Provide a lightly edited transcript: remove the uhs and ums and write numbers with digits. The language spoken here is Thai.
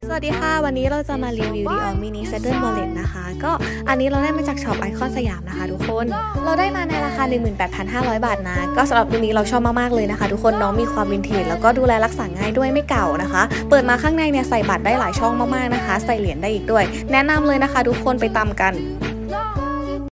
สวัสดีค่ะวันนี้เราจะมารีวิว Dior Mini Saddle Wallet นะคะก็อันนี้เราได้มาจากช็อปไอคอนสยามนะคะทุกคนเราได้มาในราคา 18,500 บาทนะก็สำหรับตัวนี้เราชอบมากๆเลยนะคะทุกคนน้องมีความวินเทจแล้วก็ดูแลรักษาง่ายด้วยไม่เก่านะคะเปิดมาข้างในเนี่ยใส่บัตรได้หลายช่องมากๆนะคะใส่เหรียญได้อีกด้วยแนะนำเลยนะคะทุกคนไปตามกัน